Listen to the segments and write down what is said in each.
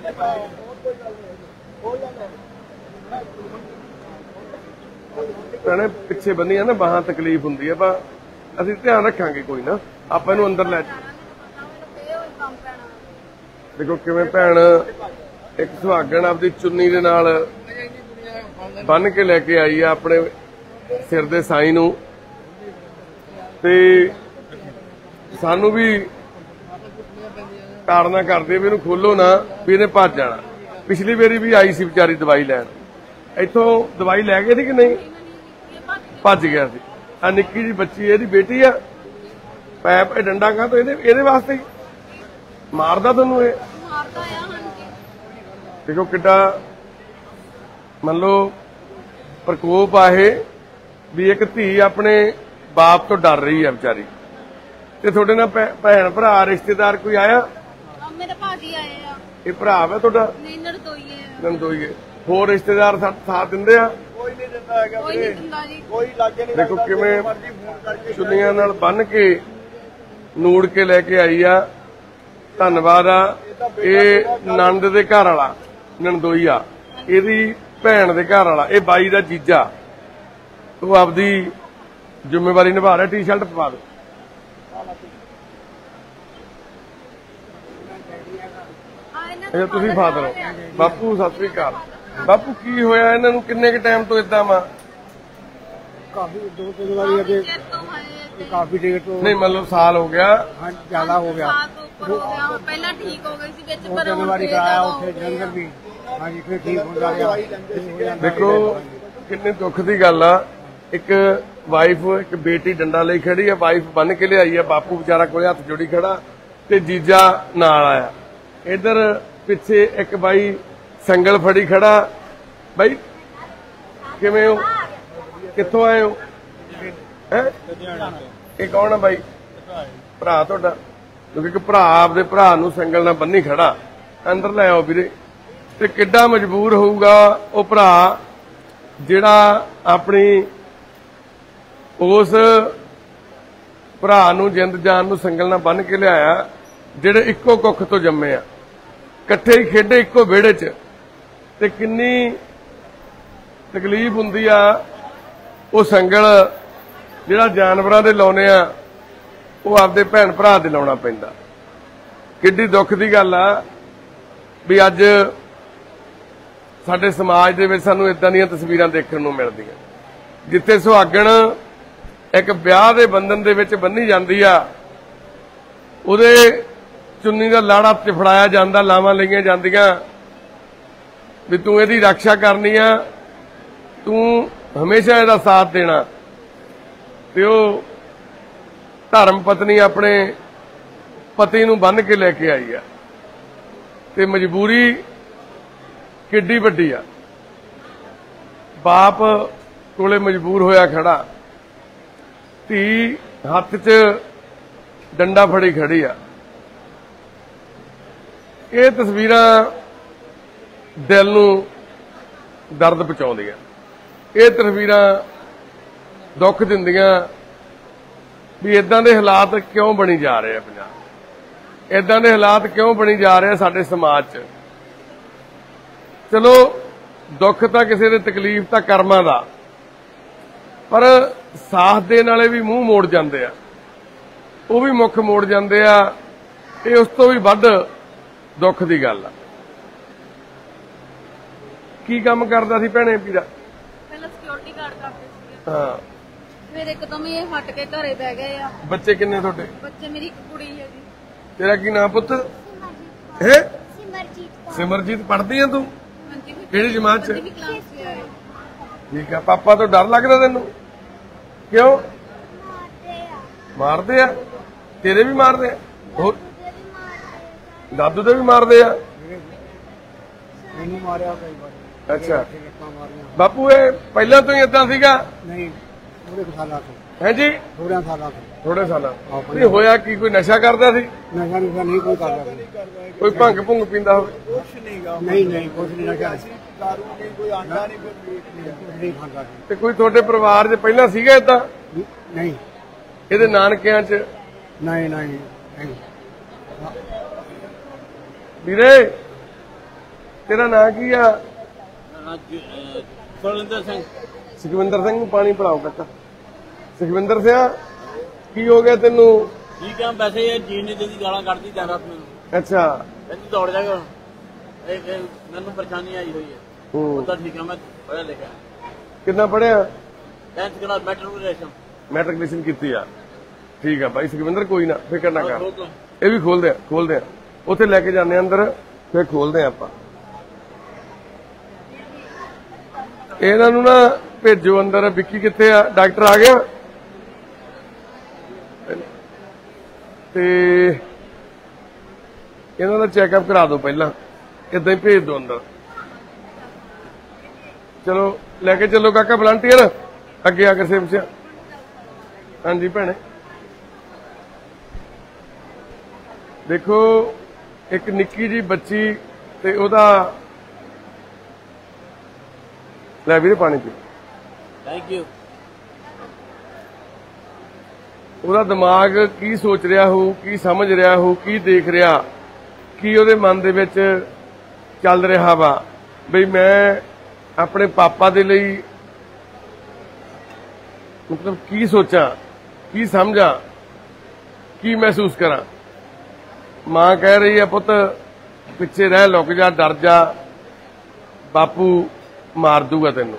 ਭੈਣੇ ਪਿੱਛੇ ਬੰਨੀਆਂ ਨਾ ਬਾਹਾਂ ਤਕਲੀਫ ਹੁੰਦੀ ਆ, ਪਰ ਅਸੀਂ ਧਿਆਨ ਰੱਖਾਂਗੇ ਕੋਈ ਨਾ, ਆਪਾਂ ਇਹਨੂੰ ਅੰਦਰ ਲੈ ਦੇਖੋ ਕਿਵੇਂ ਭੈਣ ਇੱਕ ਸੁਹਾਗਣ ਆਪਦੀ ਚੁੰਨੀ ਦੇ ਨਾਲ ਬੰਨ ਕੇ ਲੈ ਕੇ ਆਈ ਆ ਆਪਣੇ ਸਿਰ ਦੇ ਸਾਈਂ ਨੂੰ, ਤੇ ਸਾਨੂੰ ਵੀ ਤਾੜਨਾ ਕਰਦੇ ਵੀ ਇਹਨੂੰ ਖੋਲੋ ਨਾ, ਵੀ ਇਹਨੇ ਭੱਜ ਜਾਣਾ। ਪਿਛਲੀ ਵਾਰੀ ਵੀ ਆਈ ਸੀ ਵਿਚਾਰੀ ਦਵਾਈ ਲੈਣ, ਇੱਥੋਂ ਦਵਾਈ ਲੈ ਗਏ ਸੀ ਕਿ ਨਹੀਂ, ਭੱਜ ਗਿਆ ਸੀ। ਆ ਨਿੱਕੀ ਜੀ ਬੱਚੀ ਇਹਦੀ ਬੇਟੀ ਆ, ਪੈਪ ਡੰਡਾ ਕਾ ਤੋਂ ਇਹਦੇ ਵਾਸਤੇ ਮਾਰਦਾ ਤੁਹਾਨੂੰ ਇਹ। ਦੇਖੋ ਕਿੱਡਾ ਮੰਨ ਲਓ ਪ੍ਰਕੋਪ ਆ ਇਹ, ਵੀ ਇੱਕ ਧੀ ਆਪਣੇ ਬਾਪ ਤੋਂ ਡਰ ਰਹੀ ਆ ਵਿਚਾਰੀ। ਤੇ ਤੁਹਾਡੇ ਨਾਲ ਭੈਣ ਭਰਾ ਰਿਸ਼ਤੇਦਾਰ ਕੋਈ ਆਇਆ? ਮੇਰੇ ਭਾਜੀ ਆਏ ਆ। ਇਹ ਭਰਾ ਵਾ ਤੁਹਾਡਾ? ਨਹੀਂ, ਨਰਦੋਈਏ। ਨਰਦੋਈਏ। ਹੋਰ ਰਿਸ਼ਤੇਦਾਰ ਸਾਥ ਦਿੰਦੇ ਆ? ਕੋਈ ਨਹੀਂ ਦਿੰਦਾ ਹੈਗਾ, ਕੋਈ ਨਹੀਂ ਦਿੰਦਾ ਜੀ, ਕੋਈ ਲਾਗੇ ਨਹੀਂ। ਦੇਖੋ ਕਿਵੇਂ ਚੁੰਨੀਆਂ ਨਾਲ ਬੰਨ ਕੇ ਨੂੜ ਕੇ ਲੈ ਕੇ ਆਈ ਆ। ਧੰਨਵਾਦ ਆ। ਇਹ ਨੰਦ ਦੇ ਘਰ ਵਾਲਾ ਨੰਦੋਈਆ, ਇਹਦੀ ਭੈਣ ਦੇ ਘਰ ਵਾਲਾ, ਇਹ ਬਾਈ ਦਾ ਜੀਜਾ, ਉਹ ਆਪਦੀ ਜ਼ਿੰਮੇਵਾਰੀ ਨਿਭਾ ਰਿਹਾ। ਟੀ-ਸ਼ਰਟ ਪਵਾ ਦਿਓ। ਇਹ ਤੁਸੀਂ ਫਾਦਰ ਹੋ। ਬਾਪੂ ਸਤਿ ਸ੍ਰੀ ਅਕਾਲ। ਬਾਪੂ ਕੀ ਹੋਇਆ ਇਹਨਾਂ ਨੂੰ, ਕਿੰਨੇ ਕ ਟਾਈਮ ਤੋਂ ਇਦਾਂ ਵਾ? ਕਾਫੀ 2-3 ਵਾਰੀ ਅੱਗੇ ਕਾਫੀ ਦੇਰ ਤੋਂ, ਨਹੀਂ ਮਤਲਬ ਸਾਲ ਹੋ ਗਿਆ? ਹਾਂ ਜ਼ਿਆਦਾ ਹੋ ਗਿਆ। ਪਹਿਲਾਂ ਠੀਕ ਹੋ ਗਈ ਸੀ ਵਿੱਚ, ਪਰ 2-3 ਵਾਰੀ ਕਰਾਇਆ ਉੱਥੇ ਜਲੰਧਰ ਵੀ। ਹਾਂਜੀ ਫਿਰ ਠੀਕ ਹੁੰਦਾ ਗਿਆ। ਦੇਖੋ ਕਿੰਨੇ ਦੁੱਖ ਦੀ ਗੱਲ ਆ, ਇੱਕ ਵਾਈਫ ਇੱਕ ਬੇਟੀ ਡੰਡਾ ਲਈ ਖੜੀ ਆ, ਵਾਈਫ ਬੰਨ ਕੇ ਲਿਆਈ ਆ, ਬਾਪੂ ਵਿਚਾਰਾ ਕੋਲੇ ਹੱਥ ਜੋੜੀ ਖੜਾ, ਤੇ ਜੀਜਾ ਨਾਲ ਆਇਆ। ਇਧਰ ਪਿੱਛੇ ਇੱਕ ਬਾਈ ਸੰਗਲ ਫੜੀ ਖੜਾ। ਬਾਈ ਕਿਵੇਂ ਹੋ, ਕਿੱਥੋਂ ਆਏ ਹੋ? ਇਹ ਕੌਣ ਆ ਬਾਈ? ਭਰਾ ਤੁਹਾਡਾ? ਕਿਉਂਕਿ ਇੱਕ ਭਰਾ ਆਪਦੇ ਭਰਾ ਨੂੰ ਸੰਗਲ ਨਾਲ ਬੰਨੀ ਖੜਾ। ਅੰਦਰ ਲੈ ਆਓ ਵੀਰੇ। ਤੇ ਕਿੱਡਾ ਮਜਬੂਰ ਹੋਊਗਾ ਉਹ ਭਰਾ ਜਿਹੜਾ ਆਪਣੀ ਉਸ ਭਰਾ ਨੂੰ ਜਿੰਦ ਜਾਨ ਨੂੰ ਸੰਗਲ ਨਾਲ ਬੰਨ ਕੇ ਲਿਆਇਆ, ਜਿਹੜੇ ਇੱਕੋ ਕੁੱਖ ਤੋਂ ਜੰਮੇ ਆ, ਇਕੱਠੇ ਹੀ ਖੇਡੇ ਇੱਕੋ ਵਿਹੜੇ 'ਚ, ਤੇ ਕਿੰਨੀ ਤਕਲੀਫ ਹੁੰਦੀ ਆ। ਉਹ ਸੰਗਲ ਜਿਹੜਾ ਜਾਨਵਰਾਂ ਦੇ ਲਾਉਨੇ ਆ, ਉਹ ਆਪਦੇ ਭੈਣ ਭਰਾ ਦੇ ਲਾਉਣਾ ਪੈਂਦਾ। ਕਿੱਡੀ ਦੁੱਖ ਦੀ ਗੱਲ ਆ ਵੀ ਅੱਜ ਸਾਡੇ ਸਮਾਜ ਦੇ ਵਿੱਚ ਸਾਨੂੰ ਇਦਾਂ ਦੀਆਂ ਤਸਵੀਰਾਂ ਦੇਖਣ ਨੂੰ ਮਿਲਦੀਆਂ, ਜਿੱਥੇ ਸੁਹਾਗਣ ਇੱਕ ਵਿਆਹ ਦੇ ਬੰਧਨ ਦੇ ਵਿੱਚ ਬੰਨੀ ਜਾਂਦੀ ਆ, ਉਹਦੇ ਚੁੰਨੀ ਦਾ ਲਾੜਾ ਤੇ ਫੜਾਇਆ ਜਾਂਦਾ, ਲਾਵਾਂ ਲਈਆਂ ਜਾਂਦੀਆਂ ਵੀ ਤੂੰ ਇਹਦੀ ਰੱਖਿਆ ਕਰਨੀ ਆ, ਤੂੰ ਹਮੇਸ਼ਾ ਇਹਦਾ ਸਾਥ ਦੇਣਾ। ਤੇ ਉਹ ਧਰਮ ਪਤਨੀ ਆਪਣੇ ਪਤੀ ਨੂੰ ਬੰਨ ਕੇ ਲੈ ਕੇ ਆਈ ਆ, ਤੇ ਮਜਬੂਰੀ ਕਿੱਡੀ ਵੱਡੀ ਆ। ਬਾਪ ਕੋਲੇ ਮਜਬੂਰ ਹੋਇਆ ਖੜਾ, ਧੀ ਹੱਥ 'ਚ ਡੰਡਾ ਫੜੀ ਖੜੀ ਆ। ਇਹ ਤਸਵੀਰਾਂ ਦਿਲ ਨੂੰ ਦਰਦ ਪਹੁੰਚਾਉਂਦੀਆਂ, ਇਹ ਤਸਵੀਰਾਂ ਦੁੱਖ ਦਿੰਦੀਆਂ ਵੀ ਇਦਾਂ ਦੇ ਹਾਲਾਤ ਕਿਉਂ ਬਣੀ ਜਾ ਰਹੇ ਆ ਪੰਜਾਬ, ਇਦਾਂ ਦੇ ਹਾਲਾਤ ਕਿਉਂ ਬਣੀ ਜਾ ਰਹੇ ਆ ਸਾਡੇ ਸਮਾਜ 'ਚ। ਚਲੋ ਦੁੱਖ ਤਾਂ ਕਿਸੇ ਦੇ, ਤਕਲੀਫ ਤਾਂ ਕਰਮਾਂ ਦਾ, ਪਰ ਸਾਥ ਦੇਣ ਵਾਲੇ ਵੀ ਮੂੰਹ ਮੋੜ ਜਾਂਦੇ ਆ, ਉਹ ਵੀ ਮੁੱਖ ਮੋੜ ਜਾਂਦੇ ਆ। ਇਹ ਉਸ ਤੋਂ ਵੀ ਵੱਧ ਦੁੱਖ ਦੀ ਗੱਲ ਆ। ਕੀ ਕੰਮ ਕਰਦਾ ਸੀ ਭੈਣੇ ਵੀਰਾ? ਪਹਿਲਾਂ ਸਿਕਿਉਰਿਟੀ ਗਾਰਡ ਕਰਦੇ ਸੀ। ਹਾਂ, ਫਿਰ ਇੱਕਦਮ ਇਹ ਹਟ ਕੇ ਘਰੇ ਬਹਿ ਗਏ ਆ। ਬੱਚੇ ਕਿੰਨੇ ਤੁਹਾਡੇ? ਬੱਚੇ ਮੇਰੀ ਇੱਕ ਕੁੜੀ ਹੈ ਜੀ। ਤੇਰਾ ਕੀ ਨਾਮ ਪੁੱਤ? ਹੈ ਸਿਮਰਜੀਤ। ਪੜ੍ਹਦੀ ਆ ਤੂੰ? ਕਿਹੜੀ ਜਮਾਤ 'ਚ? ਠੀਕ ਆ। ਪਾਪਾ ਤੋਂ ਡਰ ਲੱਗਦਾ ਤੈਨੂੰ? ਕਿਉਂ? ਮਾਰਦੇ ਆ? ਤੇਰੇ ਵੀ ਮਾਰਦੇ ਆ? ਹੋਰ ਦਾਦੂ ਤੇ ਵੀ ਮਾਰਦੇ ਆ? ਮੈਨੂੰ ਮਾਰਿਆ ਕਈ ਵਾਰ। ਅੱਛਾ ਬਾਪੂ, ਇਹ ਪਹਿਲਾਂ ਤੋਂ ਹੀ ਏਦਾਂ ਸੀਗਾ? ਨਹੀਂ, ਥੋੜੇ ਸਾਲਾਂ ਤੋਂ। ਹੈ ਜੀ? ਥੋੜਿਆਂ ਸਾਲਾਂ ਤੋਂ। ਥੋੜੇ ਸਾਲਾਂ ਨਹੀਂ ਹੋਇਆ? ਕੀ ਕੋਈ ਨਸ਼ਾ ਕਰਦਾ ਸੀ? ਨਸ਼ਾ ਨੁਸ਼ਾ ਨਹੀਂ ਕੋਈ ਕਰਦਾ। ਕੋਈ ਭੰਗ ਭੁੰਗ ਪੀਂਦਾ ਹੋਵੇ? ਕੁਛ ਨਹੀਂਗਾ। ਨਹੀਂ ਕੁਛ ਨਹੀਂ ਨਸ਼ਾ। ਦਾਰੂ ਨਹੀਂ, ਕੋਈ ਆਂਡਾ ਨਹੀਂ, ਕੋਈ ਮੀਟ ਨਹੀਂ ਖਾਂਦਾ ਸੀ। ਤੇ ਕੋਈ ਤੁਹਾਡੇ ਪਰਿਵਾਰ 'ਚ ਪਹਿਲਾਂ ਸੀਗਾ ਏਦਾਂ? ਨਹੀਂ। ਇਹਦੇ ਨਾਨਕਿਆਂ 'ਚ? ਨਹੀਂ। ਵੀਰੇ ਤੇਰਾ ਨਾਂ ਕੀ ਆ? ਸੁਰਿੰਦਰ ਸਿੰਘ। ਸੁਖਵਿੰਦਰ ਸਿੰਘ ਨੂੰ ਪਾਣੀ ਪਿਲਾਓ ਕਾਕਾ। ਸੁਖਵਿੰਦਰ ਸਿੰਘ ਕੀ ਹੋ ਗਿਆ ਤੈਨੂੰ? ਠੀਕ ਆ, ਵੈਸੇ ਇਹ ਜੀਣ ਨਹੀਂ ਦਿੰਦੀ, ਗਾਲਾਂ ਕੱਢਦੀ ਦਿਨ ਰਾਤ ਮੈਨੂੰ। ਅੱਛਾ ਕਹਿੰਦੀ ਦੌੜ ਜਾਗਾ, ਇਹ ਮੈਨੂੰ ਪਰੇਸ਼ਾਨੀ ਆਈ ਹੋਈ ਹੈ। ਹੂੰ ਤਾਂ ਠੀਕ ਆ, ਮੈਂ ਪੜ੍ਹਿਆ ਲਿਖਿਆ। ਕਿੰਨਾ ਪੜਿਆ? 10th class ਮੈਟ੍ਰਿਕੂਲੇਸ਼ਨ। ਮੈਟ੍ਰਿਕੂਲੇਸ਼ਨ ਕੀਤੀ ਆ। ਠੀਕ ਆ ਬਾਈ ਸੁਖਵਿੰਦਰ, ਕੋਈ ਨਾ ਫਿਕਰ ਨਾ ਕਰ, ਇਹ ਵੀ ਖੋਲਦੇ ਆ ਉੱਥੇ ਲੈ ਕੇ ਜਾਂਦੇ ਆ ਅੰਦਰ, ਫਿਰ ਖੋਲਦੇ ਆ ਆਪਾਂ। ਇਹਨਾਂ ਨੂੰ ਨਾ ਭੇਜੋ ਅੰਦਰ। ਵਿੱਕੀ ਕਿੱਥੇ ਆ? ਡਾਕਟਰ ਆ ਗਿਆ ਤੇ ਇਹਨਾਂ ਦਾ ਚੈੱਕਅਪ ਕਰਾ ਦਿਓ ਪਹਿਲਾਂ, ਏਦਾਂ ਹੀ ਭੇਜ ਦਿਓ ਅੰਦਰ। ਚਲੋ ਲੈ ਕੇ ਚੱਲੋ ਕਾਕਾ ਵਲੰਟੀਅਰ, ਅੱਗੇ ਆ ਕੇ ਸੇਵ ਸਿਆ। ਹਾਂਜੀ ਭੈਣੇ, ਦੇਖੋ ਇੱਕ ਨਿੱਕੀ ਜੀ ਬੱਚੀ ਤੇ ਉਹਦਾ, ਲੈ ਵੀਰੇ ਪਾਣੀ ਪੀ। Thank you. ਉਹਦਾ ਦਿਮਾਗ ਕੀ ਸੋਚ ਰਿਹਾ ਹੋਊ, ਕੀ ਸਮਝ ਰਿਹਾ ਹੋਊ, ਕੀ ਦੇਖ ਰਿਹਾ, ਕੀ ਉਹਦੇ ਮਨ ਦੇ ਵਿੱਚ ਚੱਲ ਰਿਹਾ ਵਾ ਬਈ ਮੈਂ ਆਪਣੇ ਪਾਪਾ ਦੇ ਲਈ ਮਤਲਬ ਕੀ ਸੋਚਾਂ, ਕੀ ਸਮਝਾਂ, ਕੀ ਮਹਿਸੂਸ ਕਰਾਂ। ਮਾਂ ਕਹਿ ਰਹੀ ਆ ਪੁੱਤ ਪਿੱਛੇ ਰਹਿ, ਲੁਕ ਜਾ, ਡਰ ਜਾ, ਬਾਪੂ ਮਾਰ ਦੂਗਾ ਤੈਨੂੰ।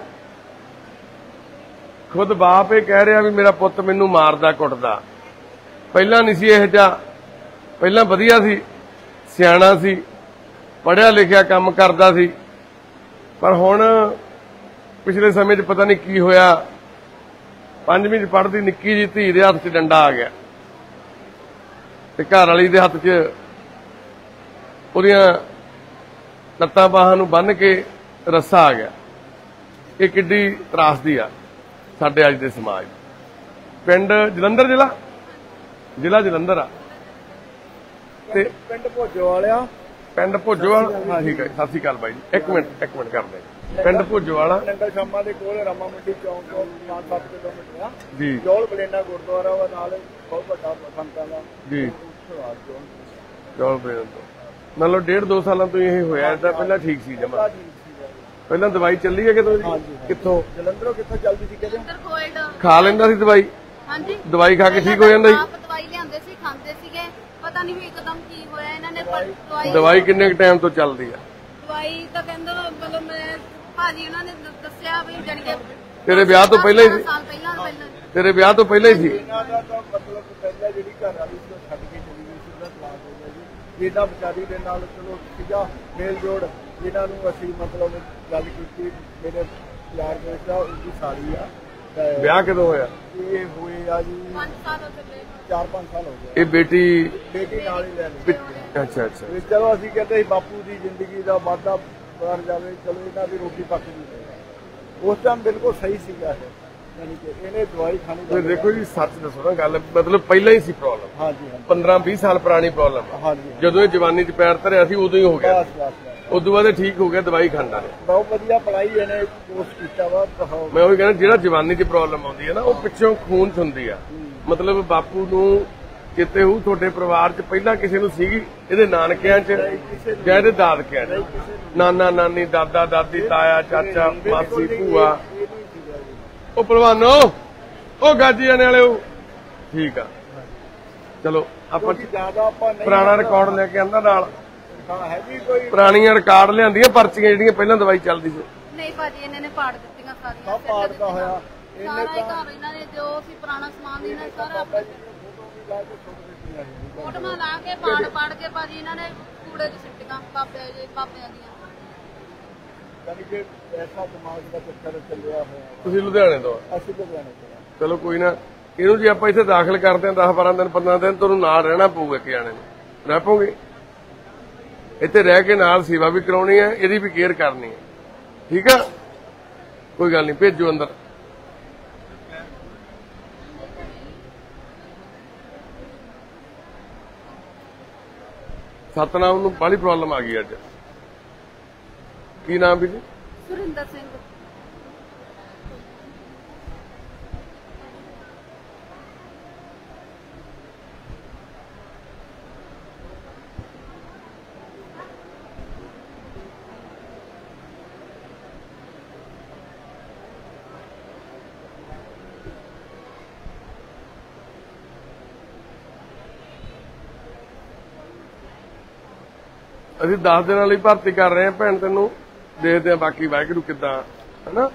ਖੁਦ ਬਾਪ ਇਹ ਕਹਿ ਰਿਹਾ ਵੀ ਮੇਰਾ ਪੁੱਤ ਮੈਨੂੰ ਮਾਰਦਾ ਕੁੱਟਦਾ। ਪਹਿਲਾਂ ਨਹੀਂ ਸੀ ਇਹ ਜਿਹਾ, ਪਹਿਲਾਂ ਵਧੀਆ ਸੀ, ਸਿਆਣਾ ਸੀ, ਪੜ੍ਹਿਆ ਲਿਖਿਆ ਕੰਮ ਕਰਦਾ ਸੀ, ਪਰ ਹੁਣ ਪਿਛਲੇ ਸਮੇਂ 'ਚ ਪਤਾ ਨਹੀਂ ਕੀ ਹੋਇਆ, 5ਵੀਂ 'ਚ ਪੜ੍ਹਦੀ ਨਿੱਕੀ ਜੀ ਧੀ ਦੇ ਹੱਥ 'ਚ ਡੰਡਾ ਆ ਗਿਆ ਤੇ ਘਰ ਵਾਲੀ ਦੇ ਹੱਥ 'ਚ ਉਹਦੀਆਂ ਲੱਤਾਂ ਬਾਹਾਂ ਨੂੰ ਬੰਨ੍ਹ ਕੇ ਰੱਸਾ ਆ ਗਿਆ। ਇਹ ਕਿੱਡੀ ਤਰਾਸਦੀ ਆ ਸਾਡੇ ਅੱਜ ਦੇ ਸਮਾਜ। ਪਿੰਡ ਜਲੰਧਰ, ਜ਼ਿਲ੍ਹਾ ਜਲੰਧਰ ਆ ਤੇ ਪਿੰਡ ਭੋਜੋ ਵਾਲਿਆ। ਪਿੰਡ ਭੋਜੋਵਾਲਾ। ਠੀਕ ਹੈ, ਸਤਿ ਸ਼੍ਰੀ ਅਕਾਲ ਬਾਈ ਜੀ। ਇੱਕ ਮਿੰਟ ਕਰਦੇ। ਪਿੰਡ ਭੋਜੋਵਾਲਾ, ਨੰਗਲ ਸ਼ਾਮਾ ਦੇ ਕੋਲ ਰਾਮਾ ਮੰਡੀ ਚੌਂਕ ਤੋਂ 5-7 ਕਿਲੋਮੀਟਰ ਆ ਜੀ। ਜੋਲ ਬਲੇਨਾ ਗੁਰਦੁਆਰਾ ਵਾ, ਨਾਲ ਬਹੁਤ ਵੱਡਾ ਸੰਤਾਂ ਦਾ ਜੀ। ਜੋਲ ਬਲੇਨਾ ਤੋਂ ਮਤਲਬ 1.5-2 ਸਾਲਾਂ ਤੋਂ ਇਹ ਹੋਇਆ। ਇਹਦਾ ਪਹਿਲਾਂ ਠੀਕ ਸੀ ਜਮਾ? ਪਹਿਲਾਂ ਦਵਾਈ ਚੱਲੀ ਹੈ ਕਿਤੋਂ? ਕਿੱਥੋਂ? ਜਲੰਧਰੋਂ। ਕਿੱਥੋਂ ਚੱਲਦੀ ਸੀ ਕਹਿੰਦੇ? ਅੰਦਰ ਕੋਲਡ। ਖਾ ਲੈਂਦਾ ਸੀ ਦਵਾਈ? ਹਾਂਜੀ, ਦਵਾਈ ਖਾ ਕੇ ਠੀਕ ਹੋ ਜਾਂਦਾ ਸੀ? ਆਪ ਦਵਾਈ ਲਿਆਂਦੇ ਸੀ, ਖਾਂਦੇ ਸੀਗੇ, ਪਤਾ ਨਹੀਂ ਵੀ ਇੱਕਦਮ ਕੀ ਹੋਇਆ ਇਹਨਾਂ ਨੇ। ਪਰ ਦਵਾਈ ਕਿੰਨੇ ਕੁ ਟਾਈਮ ਤੋਂ ਚੱਲਦੀ ਆ? ਦਵਾਈ ਤਾਂ ਕਹਿੰਦਾ ਮਤਲਬ ਮੈਂ ਭਾਜੀ ਉਹਨਾਂ ਨੇ ਦੱਸਿਆ ਵੀ ਜਾਨੀ ਕਿ ਤੇਰੇ ਵਿਆਹ ਤੋਂ ਪਹਿਲਾਂ ਹੀ ਸੀ? ਸਾਲ ਪਹਿਲਾਂ ਤੇਰੇ ਵਿਆਹ ਤੋਂ ਪਹਿਲਾਂ ਹੀ ਸੀ? ਇਹਨਾਂ ਦਾ ਤਾਂ ਮਤਲਬ ਪਹਿਲਾਂ ਜਿਹੜੀ ਘਰ ਵਾਲੀ ਸੀ ਉਹ ਛੱਡ ਕੇ ਚਲੀ ਗਈ ਸੀ, ਉਹਦਾ ਤਲਾਕ ਹੋ ਗਿਆ ਜੀ। ਇਹਦਾ ਵਿਚਾਰੀ ਦੇ ਨਾਲ ਚਲੋ ਸੀਗਾ ਮੇਲ ਜੋੜ, ਇਹਨਾਂ ਨੂੰ ਅਸੀਂ ਮਤਲਬ ਗੱਲ ਕੀਤੀ, ਮੇਰੇ ਯਾਰ ਦੋਸਤ ਆ, ਉਹਦੀ ਸਾਲੀ ਆ। ਵਿਆਹ ਕਦੋਂ ਹੋਇਆ? ਇਹ ਹੋਏ ਆ ਜੀ 5 ਸਾਲ ਹੋ ਚੱਲੇ। 4-5 ਸਾਲ ਹੋ ਗਏ। ਇਹ ਬੇਟੀ ਨਾਲ ਹੀ ਲੈ ਲਈ। ਅੱਛਾ। ਵੀ ਚਲੋ ਅਸੀਂ ਕਹਿੰਦੇ ਸੀ ਬਾਪੂ ਦੀ ਜ਼ਿੰਦਗੀ ਦਾ ਵਾਧਾ ਕਰ ਜਾਵੇ, ਚਲੋ ਇਹਨਾਂ ਦੀ ਰੋਟੀ ਪੱਕ ਜੂਗੀ। ਉਸ ਟਾਈਮ ਬਿਲਕੁਲ ਸਹੀ ਸੀਗਾ ਇਹ, ਯਾਨੀ ਕਿ ਇਹਨੇ ਦਵਾਈ ਖਾਣੀ। ਤੇ ਦੇਖੋ ਜੀ ਸੱਚ ਦੱਸੋ ਨਾ ਗੱਲ, ਮਤਲਬ ਪਹਿਲਾਂ ਹੀ ਸੀ ਪ੍ਰੋਬਲਮ। ਹਾਂਜੀ 15-20 ਸਾਲ ਪੁਰਾਣੀ ਪ੍ਰੋਬਲਮ। ਹਾਂਜੀ। ਜਦੋਂ ਇਹ ਜਵਾਨੀ 'ਚ ਪੈਰ ਧਰਿਆ ਸੀ ਉਦੋਂ ਹੀ ਹੋ ਗਿਆ। ਬਸ ਉਦੋਂ ਬਾਅਦ ਇਹ ਠੀਕ ਹੋ ਗਿਆ, ਦਵਾਈ ਖਾਂਦਾ ਨੇ। ਬਹੁਤ ਵਧੀਆ ਪੜਾਈ ਇਹਨੇ ਕੋਰਸ ਕੀਤਾ ਵਾ। ਮੈਂ ਉਹੀ ਕਹਿੰਦਾ ਜਿਹੜਾ ਜਵਾਨੀ 'ਚ ਪ੍ਰੋਬਲਮ ਆਉਂਦੀ ਹੈ ਨਾ, ਉਹ ਪਿੱਛੋਂ ਖੂਨ 'ਚ ਹੁੰਦੀ ਆ। ਮਤਲਬ ਬਾਪੂ ਨੂੰ ਕਿਤੇ ਹੋਊ ਤੁਹਾਡੇ ਪਰਿਵਾਰ 'ਚ ਪਹਿਲਾਂ ਕਿਸੇ ਨੂੰ ਸੀਗੀ, ਇਹਦੇ ਨਾਨਕਿਆਂ 'ਚ ਜਾਂ ਇਹਦੇ ਦਾਦਕਿਆਂ 'ਚ, ਨਾਨਾ ਨਾਨੀ, ਦਾਦਾ ਦਾਦੀ, ਤਾਇਆ ਚਾਚਾ, ਮਾਸੀ, ਭੂਆ। ਉਹ ਭਲਵਾਨੋ, ਉਹ ਗਾਜੀ ਜਾਣੇ ਵਾਲਿਓ, ਠੀਕ ਆ। ਚਲੋ ਆਪਾਂ ਜ਼ਿਆਦਾ ਆਪਾਂ ਨਹੀਂ ਪੁਰਾਣਾ ਰਿਕਾਰਡ ਲੈ ਕੇ ਆਂਦਾ ਨਾਲ, ਹੈ ਜੀ ਕੋਈ ਪੁਰਾਣੀਆਂ ਰਿਕਾਰਡ ਲਿਆਂਦੀਆਂ, ਪਰਚੀਆਂ ਜਿਹੜੀਆਂ ਪਹਿਲਾਂ ਦਵਾਈ ਚੱਲਦੀ ਸੀ। ਨਹੀਂ ਭਾਜੀ ਇਹਨਾਂ ਨੇ ਪਾੜ ਦਿੱਤੀਆਂ ਸਾਰੀਆਂ। ਸਭ ਪਾੜਦਾ ਹੋਇਆ ਸਾਰਾ ਹੀ ਘਰ ਇਹਨਾਂ ਨੇ ਜੋ ਸੀ ਪੁਰਾਣਾ ਸਮਾਨ ਇਹਨਾਂ ਨੇ ਸਾਰਾ ਆਪਣੇ ਫੋਟੋਆਂ ਲਾ ਕੇ ਪਾੜ ਕੇ ਭਾਜੀ ਇਹਨਾਂ ਨੇ ਕੂੜੇ 'ਚ ਸਿੱਟੀਆਂ ਪਾਪਿਆਂ ਦੀਆਂ। ਯਾਨੀ ਕਿ ਐਸਾ ਦਿਮਾਗ ਦਾ ਚੱਕਰ ਚੱਲਿਆ ਹੋਇਆ। ਤੁਸੀਂ ਲੁਧਿਆਣੇ ਤੋਂ ਆ? ਅਸੀਂ ਲੁਧਿਆਣੇ ਤੋਂ। ਚਲੋ ਕੋਈ ਨਾ, ਇਹਨੂੰ ਜੇ ਆਪਾਂ ਇੱਥੇ ਦਾਖਲ ਕਰਦੇ ਹਾਂ 10-12 ਦਿਨ 15 ਦਿਨ, ਤੁਹਾਨੂੰ ਨਾਲ ਰਹਿਣਾ ਪਊਗਾ। ਇੱਕ ਜਾਣੇ ਨੂੰ ਰਹਿ ਪਓਗੇ ਇੱਥੇ, ਰਹਿ ਕੇ ਨਾਲ ਸੇਵਾ ਵੀ ਕਰਾਉਣੀ ਹੈ, ਇਹਦੀ ਵੀ ਕੇਅਰ ਕਰਨੀ ਹੈ। ਠੀਕ ਆ, ਕੋਈ ਗੱਲ ਨਹੀਂ, ਭੇਜੋ ਅੰਦਰ। ਸਤਨਾਮ ਨੂੰ ਬੜੀ ਪ੍ਰੋਬਲਮ ਆ ਗਈ ਅੱਜ। ਕੀ ਨਾਮ ਵੀ ਜੀ? ਸੁਰਿੰਦਰ ਸਿੰਘ। ਅਸੀਂ 10 ਦਿਨਾਂ ਲਈ ਭਰਤੀ ਕਰ ਰਹੇ ਹਾਂ ਭੈਣ, ਤੈਨੂੰ ਦੇਖਦੇ ਆ ਬਾਕੀ ਵਾਹਿਗੁਰੂ ਕਿੱਦਾਂ ਹਨਾ।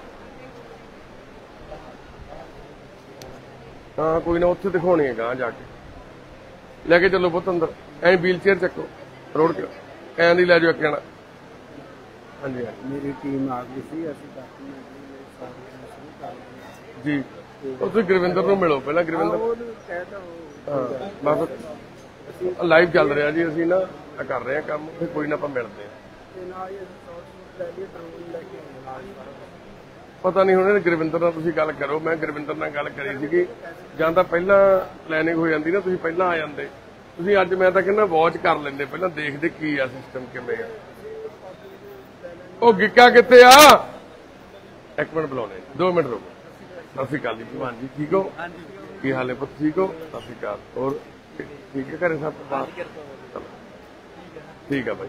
ਹਾਂ ਕੋਈ ਨਾ, ਉੱਥੇ ਦਿਖਾਉਣੀ ਹੈ ਗਾਂ ਜਾ ਕੇ, ਲੈ ਕੇ ਚੱਲੋ ਪੁੱਤ ਅੰਦਰ, ਐਂ ਵੀਲ ਚੇਅਰ ਚੱਕੋ ਰੋੜ ਕੇ ਐਂ ਦੀ ਲੈ ਜਾਓ ਇੱਕ ਜਣਾ। ਹਾਂਜੀ ਹਾਂਜੀ ਮੇਰੀ ਟੀਮ ਆ ਗਈ ਸੀ, ਅਸੀਂ ਡਾਕੂਮੈਂਟ ਸਾਰੀਆਂ ਸ਼ੁਰੂ ਕਰ ਦਿੱਤੀਆਂ ਜੀ। ਉਹ ਤੁਸੀਂ ਗੁਰਵਿੰਦਰ ਨੂੰ ਮਿਲੋ ਪਹਿਲਾਂ, ਗੁਰਵਿੰਦਰ ਉਹਨੂੰ ਕਹਿਤਾ ਹਾਂ ਬਸ ਲਾਈਵ ਚੱਲ ਰਿਹਾ ਜੀ, ਅਸੀਂ ਨਾ ਕਰ ਰਹੇ ਹਾਂ ਕੰਮ, ਫਿਰ ਕੋਈ ਨਾ ਆਪਾਂ ਮਿਲਦੇ ਹਾਂ। ਤੇ ਨਾਲ ਹੀ ਅਸੀਂ ਸੌਟ ਲੈ ਲਈ, ਡਰੋਨ ਲੈ ਕੇ ਨਾਲ ਸਾਰਾ ਪਤਾ ਨਹੀਂ ਹੁਣ ਗੁਰਵਿੰਦਰ ਨਾਲ ਤੁਸੀਂ ਗੱਲ ਕਰੋ, ਮੈਂ ਗੁਰਵਿੰਦਰ ਨਾਲ ਗੱਲ ਕਰੀ ਸੀਗੀ, ਜਾਂ ਤਾਂ ਪਹਿਲਾਂ ਪਲੈਨਿੰਗ ਹੋ ਜਾਂਦੀ ਨਾ, ਤੁਸੀਂ ਪਹਿਲਾਂ ਆ ਜਾਂਦੇ। ਤੁਸੀਂ ਅੱਜ ਮੈਂ ਤਾਂ ਕਹਿੰਦਾ ਵਾਚ ਕਰ ਲੈਂਦੇ ਪਹਿਲਾਂ, ਦੇਖਦੇ ਕੀ ਆ ਸਿਸਟਮ ਕਿਵੇਂ ਆ। ਉਹ ਗਿੱਕਾ ਕਿੱਥੇ ਆ? ਇੱਕ ਮਿੰਟ ਬੁਲਾਉਣੇ, 2 ਮਿੰਟ ਰੁਕੋ। ਸਤਿ ਸ਼੍ਰੀ ਅਕਾਲ ਜੀ ਭਗਵਾਨ ਜੀ, ਠੀਕ ਹੋ? ਕੀ ਹਾਲ ਹੈ ਪੁੱਤ, ਠੀਕ ਹੋ? ਸਤਿ ਸ਼੍ਰੀ ਅਕਾਲ। ਹੋਰ ਠੀਕ ਹੈ ਘਰੇ ਸਭ? ਠੀਕ ਆ ਬਾਈ।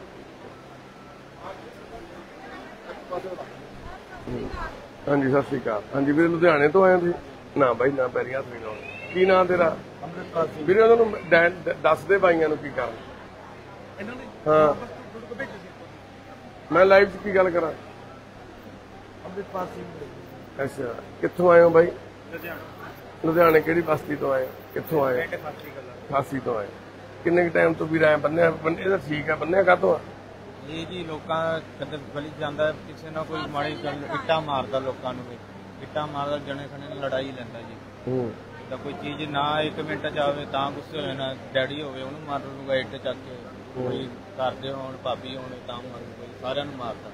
ਹਾਂਜੀ ਸਤਿ ਸ਼੍ਰੀ ਅਕਾਲ। ਹਾਂਜੀ ਵੀਰੇ ਲੁਧਿਆਣੇ ਤੋਂ ਆਏ ਤੁਸੀਂ? ਨਾ ਬਾਈ ਨਾ, ਪੈਰੀ ਹੱਥ ਨਹੀਂ ਲਾਉਣੇ। ਕੀ ਨਾਂ ਤੇਰਾ? ਵੀਰੇ ਉਹਨਾਂ ਨੂੰ ਦੱਸ ਦੇ ਬਾਈਆਂ ਨੂੰ ਕੀ ਕਰਨ। ਹਾਂ ਮੈਂ ਲਾਈਵ 'ਚ ਕੀ ਗੱਲ ਕਰਾਂ? ਅੰਮ੍ਰਿਤਪਾਲ ਸਿੰਘ। ਅੱਛਾ ਕਿੱਥੋਂ ਆਏ ਹੋ ਬਾਈ? ਲੁਧਿਆਣੇ ਕਿਹੜੀ ਬਸਤੀ ਤੋਂ ਆਏ? ਕਿੱਥੋਂ ਆਏ? ਖਾਸੀ ਤੋਂ ਆਏ। ਕਿੰਨੇ ਕੁ ਟਾਈਮ ਤੋਂ ਵੀਰ ਆਏ ਬੰਨਿਆ? ਇਹ ਤਾਂ ਠੀਕ ਆ, ਬੰਨਿਆ ਕਾਹਤੋਂ ਆ? ਇਹ ਜੀ ਲੋਕਾਂ ਕਦੇ ਗਲੀ ਜਾਂਦਾ, ਕਿਸੇ ਨਾਲ ਕੋਈ ਮਾੜੀ ਗੱਲ ਇੱਟਾਂ ਮਾਰਦਾ, ਲੋਕਾਂ ਨੂੰ ਇੱਟਾਂ ਮਾਰਦਾ, ਜਣੇ ਖਣੇ ਨਾਲ ਲੜਾਈ ਲੈਂਦਾ ਜੀ। ਤਾਂ ਕੋਈ ਚੀਜ਼ ਨਾ 1 ਮਿੰਟ ਚ ਆਵੇ ਤਾਂ ਗੁੱਸੇ ਹੋ ਜਾਣਾ, ਡੈਡੀ ਹੋਵੇ ਉਹਨੂੰ ਮਾਰ ਲੂਗਾ ਇੱਟ ਚੱਕ ਕੇ, ਕੋਈ ਕਰਦੇ ਹੋਣ ਭਾਬੀ ਹੋਣ ਤਾਂ ਮਾਰੂਗਾ, ਸਾਰਿਆਂ ਨੂੰ ਮਾਰਦਾ।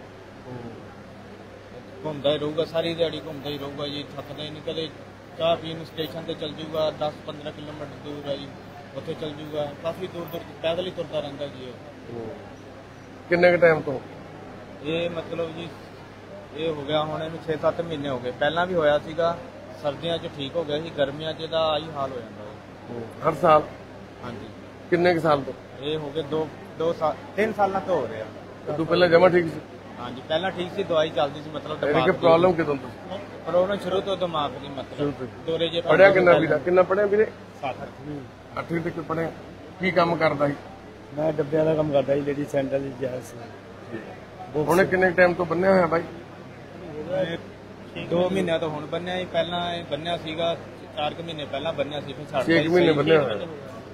ਘੁੰਮਦਾ ਹੀ ਰਹੂਗਾ, ਸਾਰੀ ਦਿਹਾੜੀ ਘੁੰਮਦਾ ਹੀ ਰਹੂਗਾ ਜੀ, ਥੱਕਦਾ ਹੀ ਨਹੀਂ। ਕਦੇ ਚਾਹ ਪੀਣ ਸਟੇਸ਼ਨ ਤੇ ਚੱਲ ਜੂਗਾ, 10-15 ਕਿਲੋਮੀਟਰ ਦੂਰ ਹੈ ਜੀ, ਉੱਥੇ ਚੱਲ ਜੂਗਾ, ਕਾਫੀ ਦੂਰ ਦੂਰ ਪੈਦਲ ਹੀ ਤੁਰਦਾ ਰਹਿੰਦਾ ਜੀ ਉਹ। ਕਿੰਨੇ ਕੁ ਟਾਈਮ ਤੋਂ? ਇਹ ਮਤਲਬ ਜੀ ਇਹ ਹੋ ਗਿਆ ਹੁਣ ਇਹਨੂੰ 6-7 ਮਹੀਨੇ ਹੋ ਗਏ। ਪਹਿਲਾਂ ਵੀ ਹੋਇਆ ਸੀਗਾ, ਸਰਦੀਆਂ 'ਚ ਠੀਕ ਹੋ ਗਿਆ ਸੀ, ਗਰਮੀਆਂ 'ਚ ਦਾ ਆਹੀ ਹਾਲ ਹੋ ਜਾਂਦਾ ਹਰ ਸਾਲ? ਹਾਂਜੀ। ਕਿੰਨੇ ਕੁ ਸਾਲ ਤੋਂ? ਇਹ ਹੋ ਗਏ 3 ਸਾਲਾਂ ਤੋਂ ਹੋ ਰਿਹਾ। ਤੂੰ ਪਹਿਲਾਂ ਜਮਾ ਠੀਕ ਸੀ? ਹਾਂਜੀ ਪਹਿਲਾਂ ਠੀਕ ਸੀ, ਦਵਾਈ ਚੱਲਦੀ ਸੀ, ਮਤਲਬ ਇਹਦੀ ਦਿਮਾਗ ਕਿ ਦੀ ਪ੍ਰੋਬਲਮ ਕਿਦੋਂ ਤੋਂ? ਪ੍ਰੋਬਲਮ ਸ਼ੁਰੂ ਤੋਂ ਦਿਮਾਗ ਦੀ, ਮਤਲਬ ਦੋਰੇ ਜੇ ਪੜਿਆ ਕਿੰਨਾ ਵੀਰਾ? ਕਿੰਨਾ ਪੜਿਆ ਵੀਰੇ? 8ਵੀਂ। 8ਵੀਂ ਤੱਕ ਪੜਿਆ। ਕੀ ਕੰਮ ਕਰਦਾ ਸੀ? ਮੈਂ ਡੱਬਿਆਂ ਦਾ ਕੰਮ ਕਰਦਾ ਜੀ, ਲੇਡੀ ਸੈਂਟਰ ਦੀ ਜੈਸ ਸੀ। ਹੁਣ ਕਿੰਨੇ ਟਾਈਮ ਤੋਂ ਬੰਨਿਆ ਹੋਇਆ ਬਾਈ? 2 ਮਹੀਨਿਆਂ ਤੋਂ ਹੁਣ ਬੰਨਿਆ ਜੀ, ਪਹਿਲਾਂ ਇਹ ਬੰਨਿਆ ਸੀਗਾ 4 ਮਹੀਨੇ ਪਹਿਲਾਂ ਬੰਨਿਆ ਸੀ, ਫਿਰ ਛੱਡ 6 ਮਹੀਨੇ ਬੰਨਿਆ ਹੋਇਆ।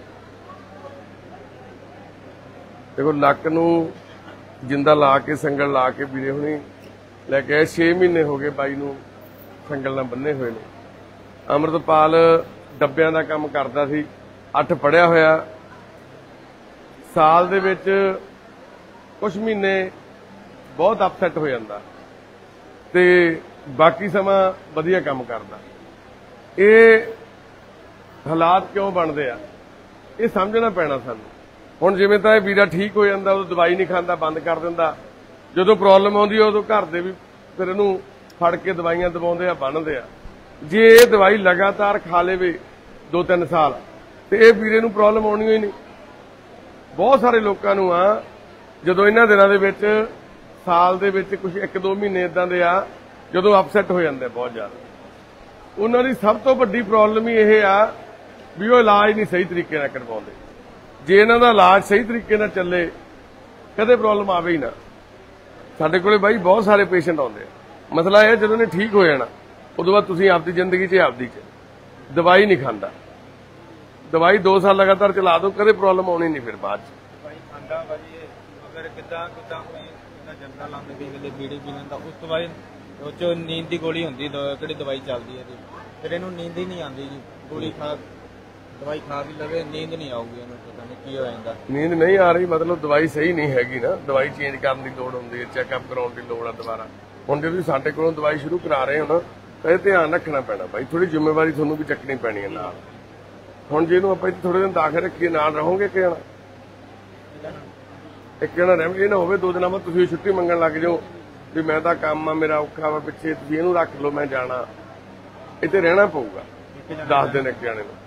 ਦੇਖੋ ਲੱਕ ਨੂੰ ਜਿੰਦਾ ਲਾ ਕੇ, ਸੰਗਲ ਲਾ ਕੇ ਵੀਰੇ ਹੁਣੀ ਲੈ ਕੇ ਆਏ। 6 ਮਹੀਨੇ ਹੋ ਗਏ ਬਾਈ ਨੂੰ ਸੰਗਲ ਨਾਲ ਬੰਨੇ ਹੋਏ ਨੇ। ਅੰਮ੍ਰਿਤਪਾਲ ਡੱਬਿਆਂ ਦਾ ਕੰਮ ਕਰਦਾ ਸੀ, 8 ਪੜਿਆ ਹੋਇਆ। ਸਾਲ ਦੇ ਵਿੱਚ ਕੁਝ ਮਹੀਨੇ ਬਹੁਤ ਅਪਸੈਟ ਹੋ ਜਾਂਦਾ ਤੇ ਬਾਕੀ ਸਮਾਂ ਵਧੀਆ ਕੰਮ ਕਰਦਾ। ਇਹ ਹਾਲਾਤ ਕਿਉਂ ਬਣਦੇ ਆ, ਇਹ ਸਮਝਣਾ ਪੈਣਾ ਸਾਨੂੰ। ਹੁਣ ਜਿਵੇਂ ਤਾਂ ਇਹ ਵੀਰਾ ਠੀਕ ਹੋ ਜਾਂਦਾ, ਉਦੋਂ ਦਵਾਈ ਨਹੀਂ ਖਾਂਦਾ, ਬੰਦ ਕਰ ਦਿੰਦਾ। ਜਦੋਂ ਪ੍ਰੋਬਲਮ ਆਉਂਦੀ ਆ ਉਦੋਂ ਘਰ ਦੇ ਵੀ ਫਿਰ ਇਹਨੂੰ ਫੜ ਕੇ ਦਵਾਈਆਂ ਦਵਾਉਂਦੇ ਆ, ਬੰਨ੍ਹਦੇ ਆ। ਜੇ ਇਹ ਦਵਾਈ ਲਗਾਤਾਰ ਖਾ ਲੇਵੇ 2-3 ਸਾਲ ਤੇ ਇਹ ਵੀਰੇ ਨੂੰ ਪ੍ਰੋਬਲਮ ਆਉਣੀ ਹੀ ਨਹੀਂ। ਬਹੁਤ ਸਾਰੇ ਲੋਕਾਂ ਨੂੰ ਆ ਜਦੋਂ ਇਹਨਾਂ ਦਿਨਾਂ ਦੇ ਵਿੱਚ, ਸਾਲ ਦੇ ਵਿੱਚ ਕੁਝ 1-2 ਮਹੀਨੇ ਇਦਾਂ ਦੇ ਆ ਜਦੋਂ ਅਪਸੈਟ ਹੋ ਜਾਂਦੇ ਬਹੁਤ ਜ਼ਿਆਦਾ। ਉਹਨਾਂ ਦੀ ਸਭ ਤੋਂ ਵੱਡੀ ਪ੍ਰੋਬਲਮ ਹੀ ਇਹ ਆ ਵੀ ਉਹ ਇਲਾਜ ਨਹੀਂ ਸਹੀ ਤਰੀਕੇ ਨਾਲ ਕਰਵਾਉਂਦੇ। ਜੇ ਇਹਨਾਂ ਦਾ ਇਲਾਜ ਸਹੀ ਤਰੀਕੇ ਨਾਲ ਚੱਲੇ ਕਦੇ ਪ੍ਰੋਬਲਮ ਆਵੇ ਹੀ ਨਾ। ਸਾਡੇ ਕੋਲੇ ਬਾਈ ਬਹੁਤ ਸਾਰੇ ਪੇਸ਼ੈਂਟ ਆਉਂਦੇ ਆ। ਮਸਲਾ ਇਹ ਜਦੋਂ ਨੇ ਠੀਕ ਹੋ ਜਾਣਾ ਉਦੋਂ ਬਾਅਦ ਤੁਸੀਂ ਆਪਦੀ ਜ਼ਿੰਦਗੀ 'ਚ ਆਪਦੀ 'ਚ ਦਵਾਈ ਨਹੀਂ ਖਾਂਦਾ। ਦਵਾਈ 2 ਸਾਲ ਲਗਾਤਾਰ ਚਲਾ ਦਿਓ, ਕਦੇ ਪ੍ਰੋਬਲਮ ਆਉਣੀ ਨਹੀਂ ਫਿਰ ਬਾਅਦ 'ਚ। ਦਵਾਈ ਖਾਂਦਾ ਭਾਜੀ ਅਗਰ ਕਿੱਦਾਂ ਕੋਈ ਜੰਦਾ ਲਾਉਂਦੇ ਵੀ ਕਿਤੇ ਬੀੜੀ ਪੀ ਲੈਂਦਾ, ਉਸ ਤੋਂ ਬਾਅਦ ਉਹ 'ਚ ਨੀਂਦ ਦੀ ਗੋਲੀ ਹੁੰਦੀ, ਕਿਹੜੀ ਦਵਾਈ ਚੱਲਦੀ ਹੈ ਜੀ, ਫਿਰ ਇਹਨੂੰ ਨੀਂਦ ਹੀ ਨਹੀਂ ਆਉਂਦੀ ਜੀ। ਗੋਲੀ ਦਵਾਈ ਖਾ ਵੀ ਲਵੇ ਨੀਂਦ ਨਹੀਂ ਆਊਗੀ ਇਹਨੂੰ, ਪਤਾ ਨਹੀਂ ਕੀ ਹੋ ਜਾਂਦਾ। ਨੀਂਦ ਨਹੀਂ ਆ ਰਹੀ ਮਤਲਬ ਦਵਾਈ ਸਹੀ ਨਹੀਂ ਹੈਗੀ ਨਾ, ਦਵਾਈ ਚੇਂਜ ਕਰਨ ਦੀ ਲੋੜ ਹੁੰਦੀ ਹੈ, ਚੈੱਕਅਪ ਕਰਾਉਣ ਦੀ ਲੋੜ ਆ ਦੁਬਾਰਾ। ਹੁਣ ਜੇ ਤੁਸੀਂ ਸਾਡੇ ਕੋਲੋਂ ਦਵਾਈ ਸ਼ੁਰੂ ਕਰਾ ਰਹੇ ਹੋ ਨਾ ਤਾਂ ਇਹ ਧਿਆਨ ਰੱਖਣਾ ਪੈਣਾ ਬਾਈ, ਥੋੜੀ ਜ਼ਿੰਮੇਵਾਰੀ ਤੁਹਾਨੂੰ ਵੀ ਚੱਕਣੀ ਪੈਣੀ ਹੈ ਨਾਲ। ਹੁਣ ਜੇ ਇਹਨੂੰ ਆਪਾਂ ਥੋੜੇ ਦਿਨ ਦਾਖਲ ਰੱਖੀਏ, ਨਾਲ ਰਹੋਗੇ ਕਿ ਨਾ? ਇੱਕ ਜਣਾ ਰਹਿ, ਇਹ ਨਾ ਹੋਵੇ 2 ਦਿਨਾਂ ਬਾਅਦ ਤੁਸੀਂ ਛੁੱਟੀ ਮੰਗਣ ਲੱਗ ਜਾਓ ਵੀ ਮੈਂ ਤਾਂ ਕੰਮ ਆ, ਮੇਰਾ ਔਖਾ ਵਾ ਪਿੱਛੇ, ਤੁਸੀਂ ਇਹਨੂੰ ਰੱਖ ਲਓ ਮੈਂ ਜਾਣਾ। ਇੱਥੇ ਰਹਿਣਾ ਪਊਗਾ 10 ਦਿਨ ਇੱਕ ਜਾਣੇ ਨੂੰ।